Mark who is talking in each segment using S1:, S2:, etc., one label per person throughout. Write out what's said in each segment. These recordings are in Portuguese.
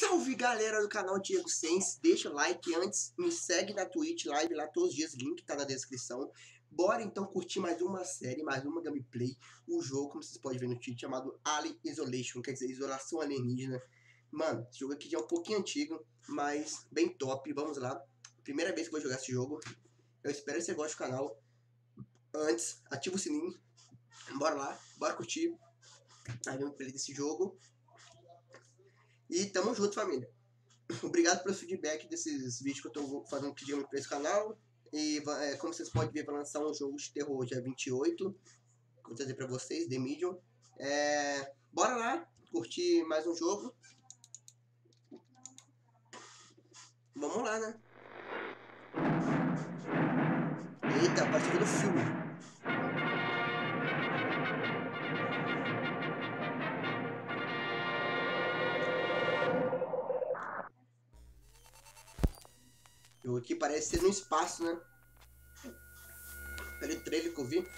S1: Salve galera do canal Diego Sense, deixa o like antes, me segue na Twitch, live lá todos os dias, link tá na descrição. Bora então curtir mais uma série, mais uma gameplay, o jogo, como vocês podem ver no título, chamado Alien Isolation, quer dizer, Isolação Alienígena. Mano, esse jogo aqui já é um pouquinho antigo, mas bem top, vamos lá. Primeira vez que eu vou jogar esse jogo, eu espero que você goste do canal. Antes, ativa o sininho, bora lá, bora curtir a gameplay desse jogo. E tamo junto, família. Obrigado pelo feedback desses vídeos que eu tô fazendo aqui de gameplay pra esse canal. E como vocês podem ver, vai lançar um jogo de terror dia 28. Vou trazer pra vocês, The Medium. Bora lá, curtir mais um jogo. Vamos lá, né? Eita, participou do filme. O jogo aqui parece ser no espaço, né? Pelo trailer que eu vi.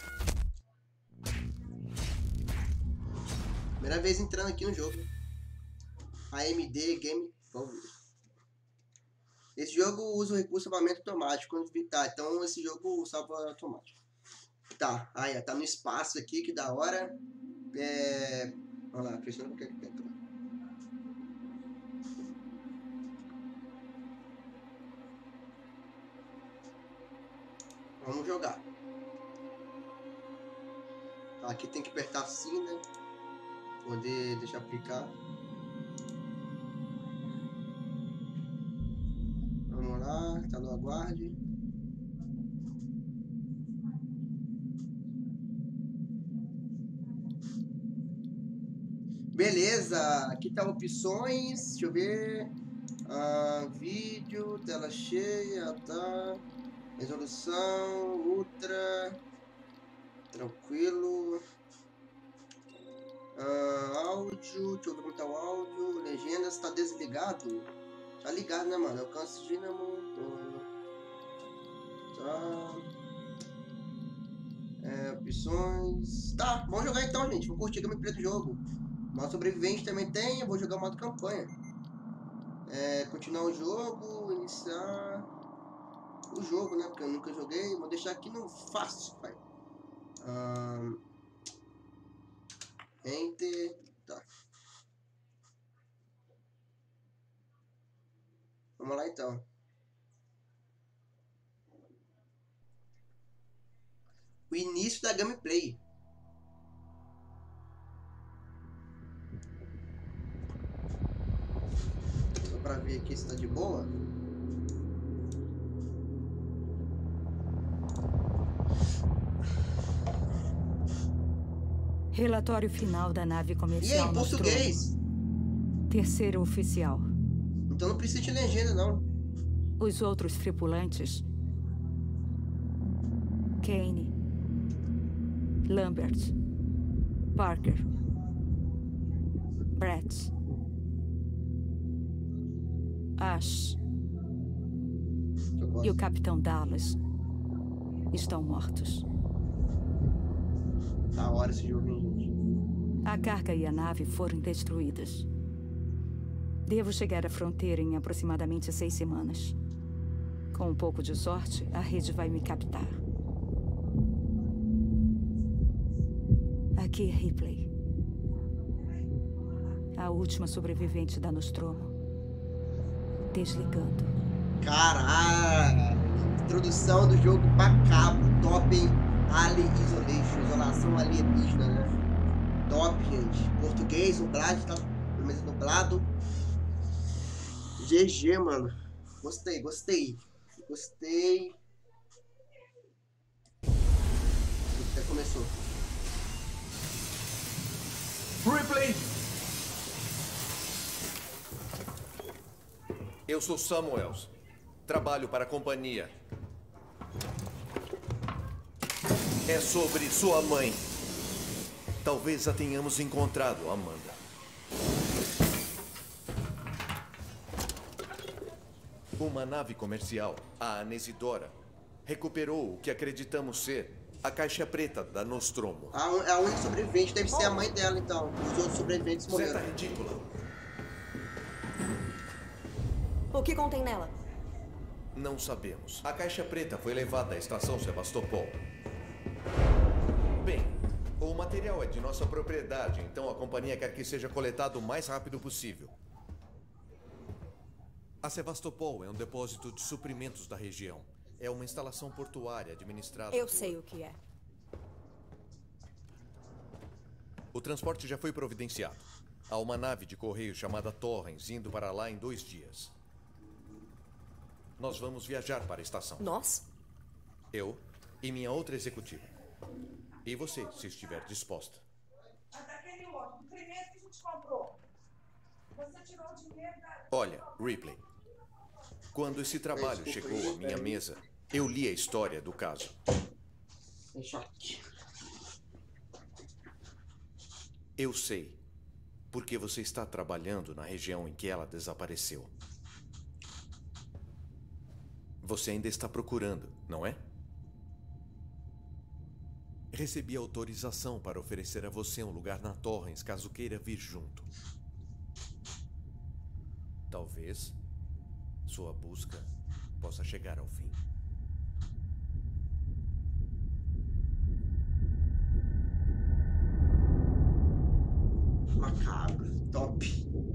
S1: Primeira vez entrando aqui no jogo. AMD Game. Vamos ver. Esse jogo usa o recurso de salvamento automático. Tá, então esse jogo salva automático. Tá, aí tá no espaço aqui, que da hora. Olha lá, pressiona qualquer tecla. Vamos jogar. Aqui tem que apertar assim, né? Poder deixar aplicar. Vamos lá, tá no aguarde. Beleza, aqui tá opções, deixa eu ver. Vídeo, tela cheia, tá. Resolução, ultra. Tranquilo. Áudio, deixa eu ver como tá o áudio. Legendas, tá desligado? Tá ligado, né, mano? Alcance dínamo. Tá. Opções. Tá, vamos jogar então, gente. Vou curtir a gameplay do jogo. Modo sobrevivente também tem. Eu vou jogar o modo campanha. Continuar o jogo. Iniciar o jogo, né? Porque eu nunca joguei. Vou deixar aqui no fácil, pai. Enter. Tá. Vamos lá então. O início da gameplay. Só pra ver aqui se tá de boa.
S2: Relatório final da nave comercial.
S1: E aí, em português?
S2: Terceiro oficial.
S1: Então não precisa de legenda, não.
S2: Os outros tripulantes: Kane, Lambert, Parker, Brett, Ash e o Capitão Dallas estão mortos.
S1: Da hora esse jogo, hein, gente?
S2: A carga e a nave foram destruídas. Devo chegar à fronteira em aproximadamente 6 semanas. Com um pouco de sorte, a rede vai me captar. Aqui é Ripley, a última sobrevivente da Nostromo. Desligando.
S1: Caralho! Introdução do jogo pra cabo. Top, hein? Alien Isolation, isolação alienígena, né? Top, gente. Português, dublado, tá? Pelo menos dublado. GG, mano. Gostei, gostei. Gostei. Até começou.
S3: Ripley! Eu sou Samuels. Trabalho para a companhia. É sobre sua mãe. Talvez a tenhamos encontrado, Amanda. Uma nave comercial, a Anesidora, recuperou o que acreditamos ser a caixa preta da Nostromo.
S1: A única sobrevivente deve ser a mãe dela, então. Os outros sobreviventes
S3: Você tá
S1: morreram.
S3: ridícula.
S4: O que contém nela?
S3: Não sabemos. A caixa preta foi levada à estação Sevastopol. Bem, o material é de nossa propriedade, então a companhia quer que seja coletado o mais rápido possível. A Sevastopol é um depósito de suprimentos da região. É uma instalação portuária administrada
S4: Eu
S3: por...
S4: sei o que é.
S3: O transporte já foi providenciado. Há uma nave de correio chamada Torrens indo para lá em 2 dias. Nós vamos viajar para a estação.
S4: Nós?
S3: Eu e minha outra executiva. E você, se estiver disposta.
S5: Mas daquele outro, do primeiro que a gente comprou. Você tirou o dinheiro da...
S3: Olha, Ripley. Quando esse trabalho chegou à minha mesa, eu li a história do caso. Eu sei porque você está trabalhando na região em que ela desapareceu. Você ainda está procurando, não é? Recebi autorização para oferecer a você um lugar na Torrens, caso queira vir junto. Talvez sua busca possa chegar ao fim.
S1: Macabro, top.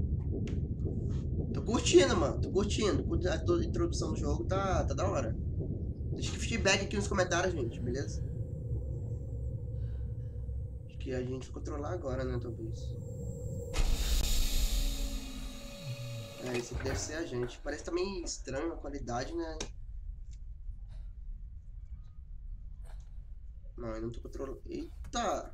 S1: Tô curtindo, mano. Tô curtindo. A introdução do jogo tá da hora. Deixa feedback aqui nos comentários, gente, beleza? Acho que a gente vai controlar agora, né, talvez. Esse aqui deve ser a gente. Parece também estranho a qualidade, né? Não, eu não tô controlando. Eita!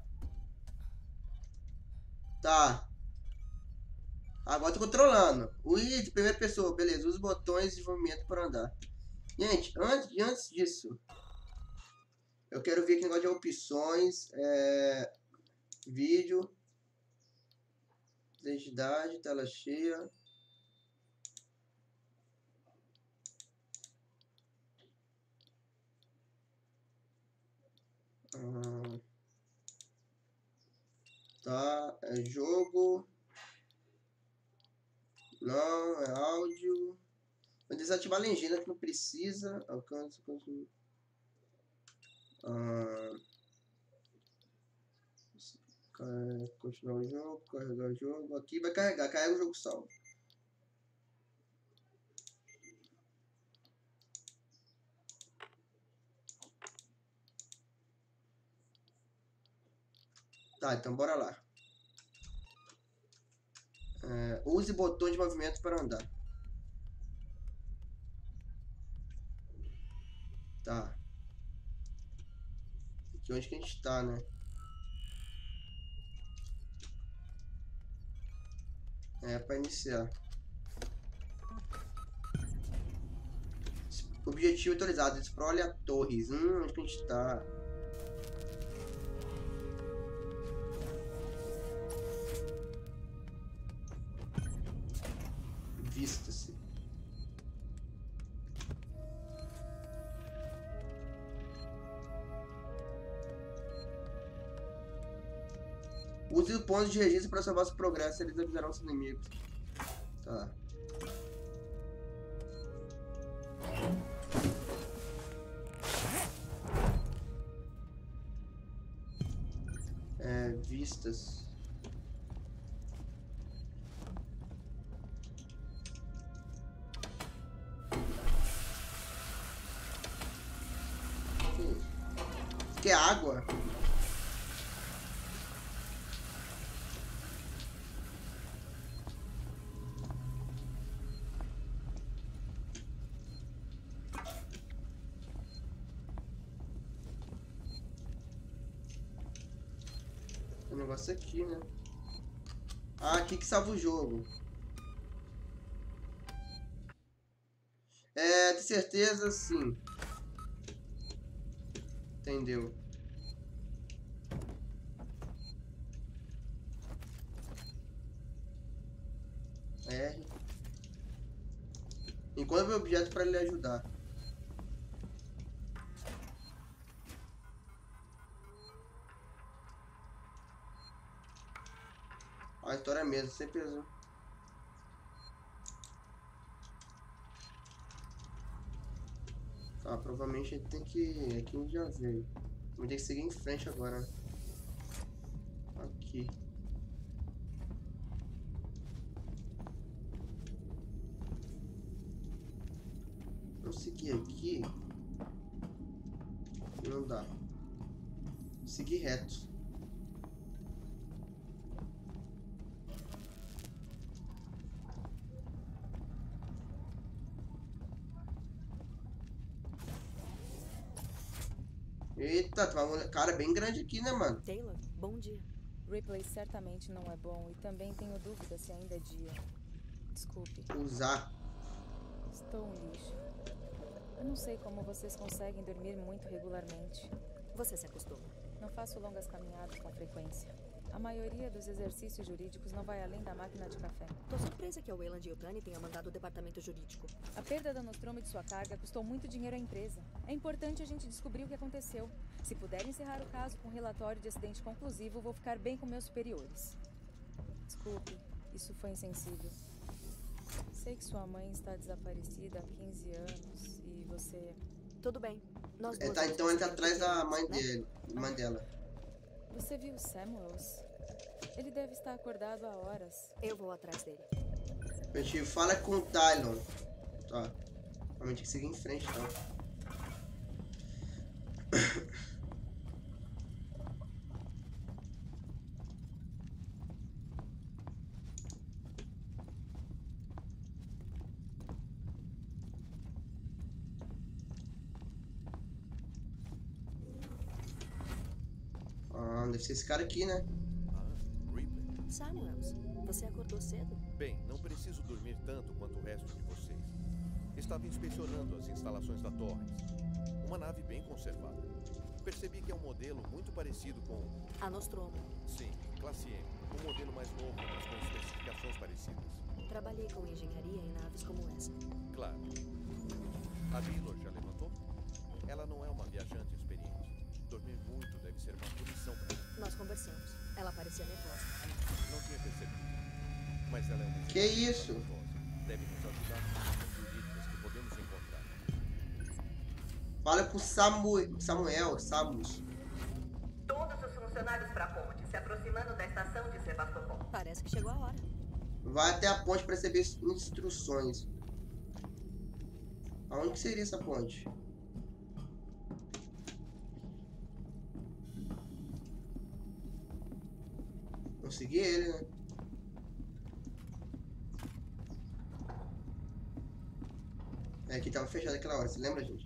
S1: Tá. Agora tô controlando. O I de primeira pessoa, beleza. Usa os botões de movimento para andar. Gente, antes disso, eu quero ver aqui negócio de opções. Vídeo. Identidade, tela cheia. Tá, é jogo. Não, é áudio. Vou desativar a legenda que não precisa. Alcance. Continuar o jogo, carregar o jogo. Aqui vai carregar, carrega o jogo salvo. Tá, então bora lá. Use botões de movimento para andar. Tá. Aqui onde que a gente tá, né? Para iniciar. Objetivo atualizado. Explore a Torres. Onde que a gente tá? Vista-se. Use o ponto de registro para salvar seu progresso. Eles avisarão os inimigos. Tá. Vistas. Que é água? Tem um negócio aqui, né? Ah, aqui que salva o jogo. De certeza, sim. Entendeu? R. Encontre o objeto para lhe ajudar. A história é mesmo, sempre azul. Ah, provavelmente a gente tem que... Aqui a gente já veio. Vamos ter que seguir em frente agora, né? Aqui. Vamos seguir aqui. Não dá. Seguir reto. Eita, tem uma cara bem grande aqui, né, mano?
S4: Taylor, bom dia.
S6: Ripley certamente não é bom e também tenho dúvida se ainda é dia. Desculpe,
S1: Usar.
S6: estou um lixo. Eu não sei como vocês conseguem dormir muito regularmente.
S4: Você se acostuma.
S6: Não faço longas caminhadas com frequência. A maioria dos exercícios jurídicos não vai além da máquina de café.
S4: Tô surpresa que a Weyland Yutani tenha mandado o departamento jurídico.
S6: A perda da Nostromo e de sua carga custou muito dinheiro à empresa. É importante a gente descobrir o que aconteceu. Se puder encerrar o caso com um relatório de acidente conclusivo, vou ficar bem com meus superiores. Desculpe, isso foi insensível. Sei que sua mãe está desaparecida há 15 anos e você...
S4: Tudo bem. Nós
S1: É,
S4: duas
S1: tá,
S4: vamos
S1: então ele tá
S4: conseguir
S1: atrás da
S4: tudo,
S1: mãe
S4: né?
S1: dele. Mãe dela.
S6: Você viu Samuels? Ele deve estar acordado há horas.
S4: Eu vou atrás dele.
S1: A gente fala com o Tylon. Tá. A gente tem que seguir em frente, então. Ah, deve ser esse cara aqui, né?
S3: Ah, Ripley.
S4: Samuels, você acordou cedo?
S3: Bem, não preciso dormir tanto quanto o resto de vocês. Estava inspecionando as instalações da Torrens. Uma nave bem conservada. Percebi que é um modelo muito parecido com...
S4: A Nostromo.
S3: Sim, classe M. Um modelo mais novo, mas com especificações parecidas.
S4: Trabalhei com engenharia em naves como essa.
S3: Claro. A Taylor já levantou? Ela não é uma viajante experiente. Dormir muito deve ser uma punição para ela.
S4: Nós conversamos. Ela parecia nervosa.
S3: Não tinha percebido. Mas ela é uma
S1: Que isso?
S3: Deve nos ajudar com as jurídicas que podemos encontrar.
S1: Fala com Samuel.
S7: Todos os funcionários para a ponte, se aproximando da estação de Sebastopol.
S4: Parece que chegou a hora.
S1: Vai até a ponte para receber instruções. Aonde que seria essa ponte? Vamos seguir ele, né? É, aqui tava fechado aquela hora, você lembra, gente?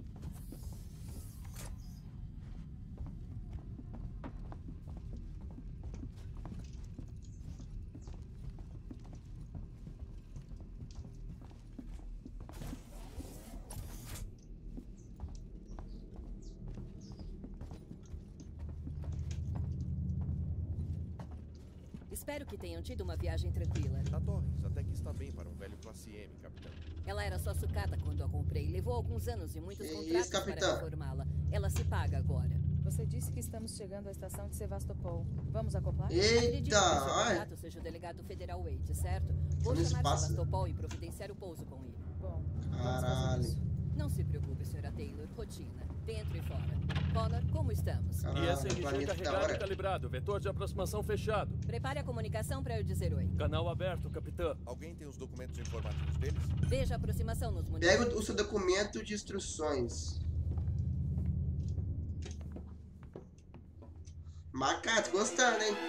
S8: Espero que tenham tido uma viagem tranquila.
S3: A Torrens até que está bem para um velho classe M, capitão.
S8: Ela era só sucata quando a comprei. Levou alguns anos e muitos
S1: Que
S8: contratos
S1: isso, capitão?
S8: para reformá-la. Ela se paga agora.
S6: Você disse que estamos chegando à estação de Sevastopol. Vamos acoplar?
S8: Acredito que o seu
S1: Eita! Ai,
S8: contato seja o delegado Federal Wade, certo? Vou
S1: Nesse
S8: chamar
S1: passo.
S8: Sevastopol e providenciar o pouso com ele.
S6: Bom, vamos fazer
S1: caralho.
S6: isso.
S8: Não se preocupe, senhora Taylor. Rotina. Dentro e fora. Connor, como estamos?
S1: Caralho,
S9: ISMG
S1: planeta da
S9: carregado e
S1: hora.
S9: calibrado. Vetor de aproximação fechado.
S8: Prepare a comunicação para eu dizer oi.
S9: Canal aberto, capitã.
S3: Alguém tem os documentos informativos deles?
S8: Veja a aproximação nos monitores.
S1: Pega o seu documento de instruções. Macaco, gostando, hein?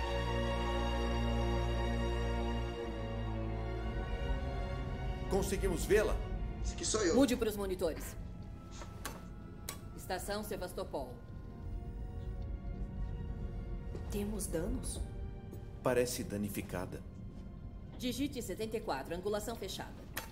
S3: Conseguimos vê-la?
S1: Esse aqui sou eu.
S8: Mude para os monitores. Estação Sevastopol.
S4: Temos danos?
S3: Parece danificada.
S8: Digite 74, angulação fechada.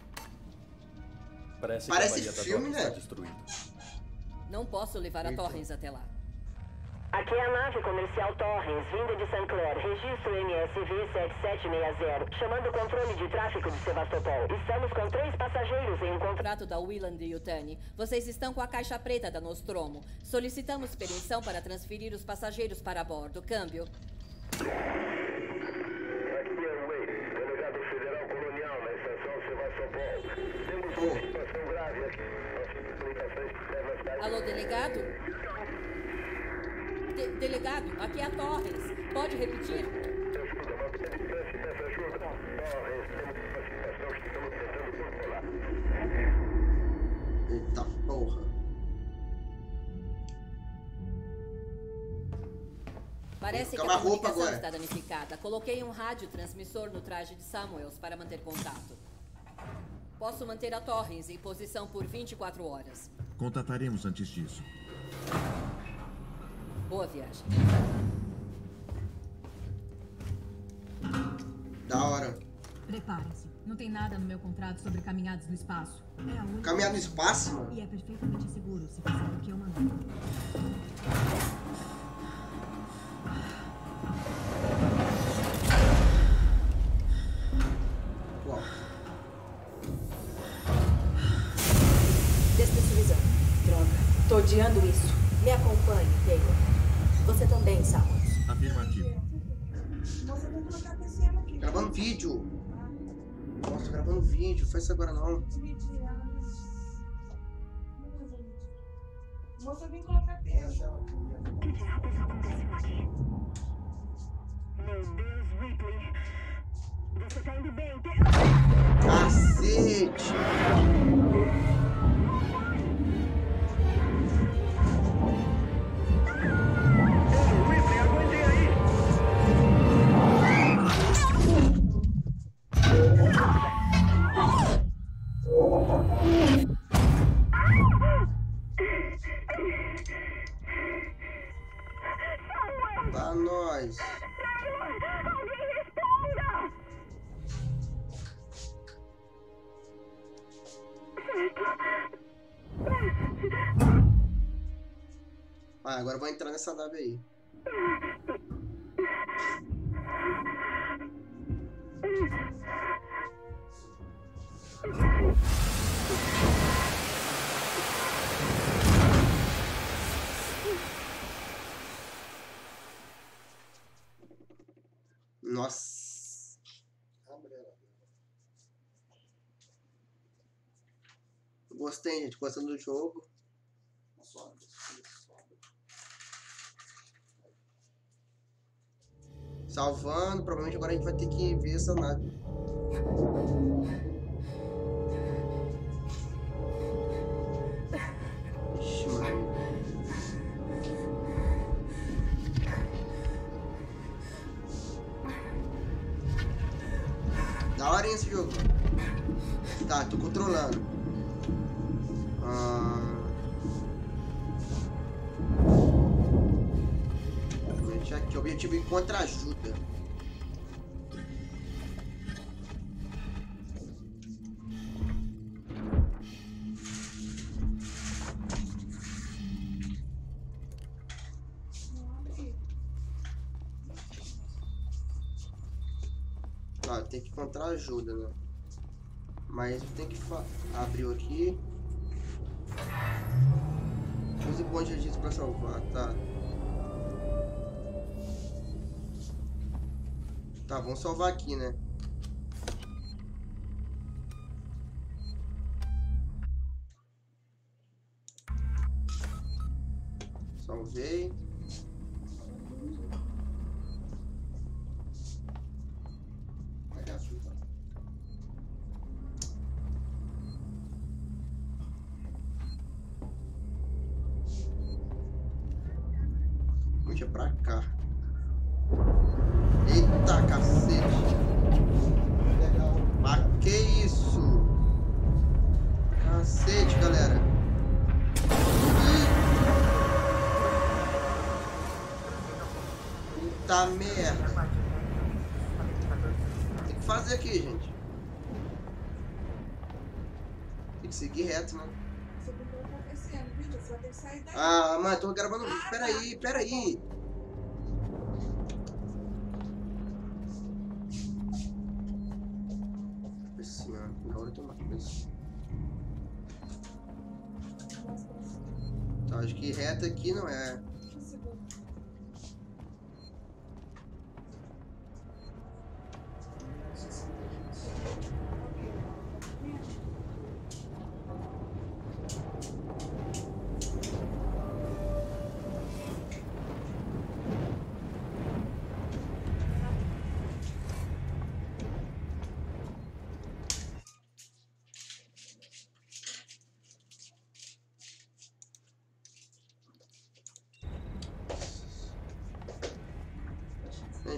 S9: Parece
S1: Parece
S9: que a Bahia
S1: filme,
S9: da
S1: né?
S9: Torre está destruída.
S8: Não posso levar a
S1: Eita.
S8: Torrens até lá.
S7: Aqui é a nave comercial Torrens, vinda de St. Clair, registro MSV 7760, chamando o controle de tráfego de Sebastopol. Estamos com 3 passageiros em um contrato.
S8: Contrato da Weyland Yutani. Vocês estão com a caixa preta da Nostromo. Solicitamos permissão para transferir os passageiros para bordo. Câmbio.
S10: Aqui é o Wade, delegado federal colonial na estação Sevastopol. Temos uma situação grave aqui. Nossas comunicações devem
S8: Alô, delegado? Delegado, aqui é a Torres. Pode repetir?
S10: Escuta, mantenha a distância e peça ajuda. Torres, temos uma situação que estamos tentando controlar.
S1: Eita porra.
S8: Parece que a comunicação está danificada. Coloquei um radiotransmissor no traje de Samuels para manter contato. Posso manter a Torres em posição por 24 horas.
S11: Contataremos antes disso.
S8: Boa viagem.
S1: Da hora.
S12: Prepare-se. Não tem nada no meu contrato sobre caminhadas no espaço. É a única...
S1: Caminhar no espaço?
S12: E é perfeitamente seguro se fizer o que eu mandei.
S1: Uau.
S4: Despressurizando. Droga. Tô odiando isso. Me acompanhe, Taylor. Você também, Samuels.
S11: Afirmativo.
S5: Moça, vem colocar a persiana aqui.
S1: Gravando vídeo. Nossa, tô gravando vídeo. Faz isso agora não.
S5: Moça, vem colocar a persiana.
S10: Que diabos aconteceu aqui? Meu Deus, Ripley. Você tá indo bem,
S1: Cacete!
S10: Ripley, aguentem aí!
S1: Pra nós.
S10: Alguém responda!
S1: Ah, agora eu vou entrar nessa nave aí. Nossa. Gostei, gente. Gostando do jogo. Salvando. Provavelmente agora a gente vai ter que ver essa nave. Ixi, mano. Da hora esse jogo. Tá, tô controlando. Aqui, objetivo em contra-ajuda. Ah, tem que encontrar ajuda, né? Mas tem que abriu aqui. Use pontos de registro para salvar, tá? Tá, vamos salvar aqui, né? Salvei. Puxa pra cá. Eita, cacete. Mas que isso? Cacete, galera. Puta merda. Tem que fazer aqui, gente. Tem que seguir reto, né?
S5: Você tem que colocar a persiana, vídeo. Você vai ter que sair daí.
S1: Ah, mano, tô gravando um vídeo. Peraí, peraí. Na hora eu tô mais. Tá, acho que reta aqui não é.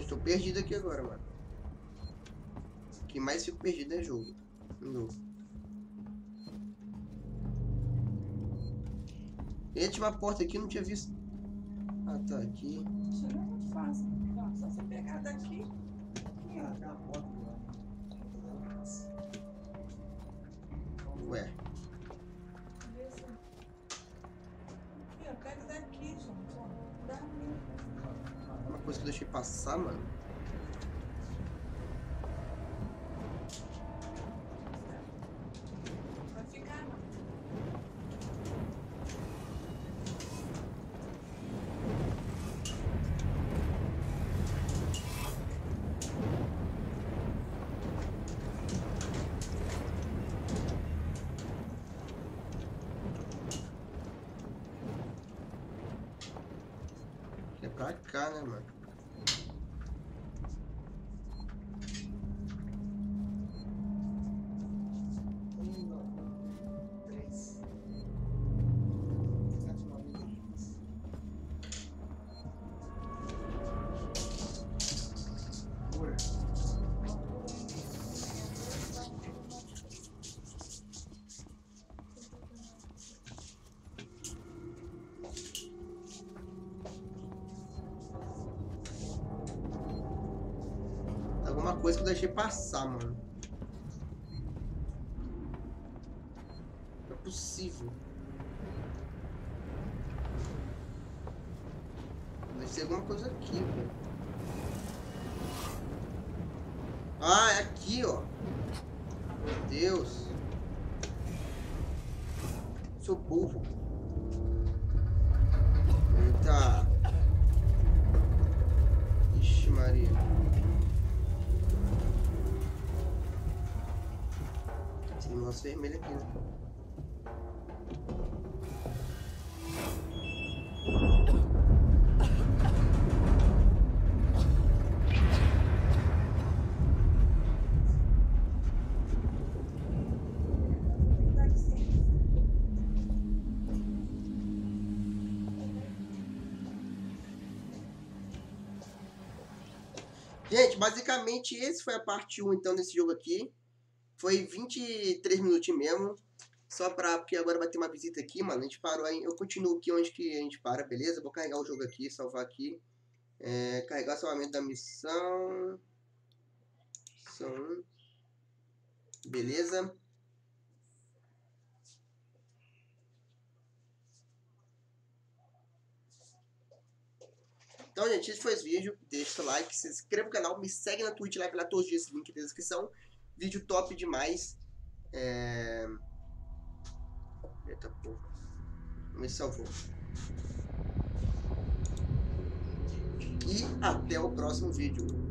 S1: Gente, tô perdido aqui agora, mano. O que mais fico perdido é jogo. E tinha uma porta aqui, não tinha visto. Ah, tá aqui.
S5: Isso não é muito fácil. Só você pegar daqui. Aqui, ó.
S1: A porta do lado. Ué.
S5: Aqui, ó. Pega daqui, gente. Ó. Dá
S1: Uma coisa que eu deixei passar, mano.
S5: Vai ficar, não.
S1: É pra cá, né, mano? Alguma coisa que eu deixei passar, mano. Não é possível. Deve ser alguma coisa aqui, velho. Ah, é aqui, ó. Meu Deus. Sou burro. Eita. Ixi, Maria. Tem um negócio vermelho aqui, né? Gente, basicamente esse foi a parte 1 então desse jogo aqui. Foi 23 minutinhos mesmo. Só pra... porque agora vai ter uma visita aqui, mano. A gente parou aí. Eu continuo aqui onde que a gente para, beleza? Vou carregar o jogo aqui, salvar aqui. Carregar o salvamento da missão. Missão 1. Beleza? Então, gente, esse foi esse vídeo. Deixa o seu like, se inscreva no canal, me segue na Twitch Live lá todos os dias, link na descrição. Vídeo top demais. Eita porra. Me salvou. E até o próximo vídeo.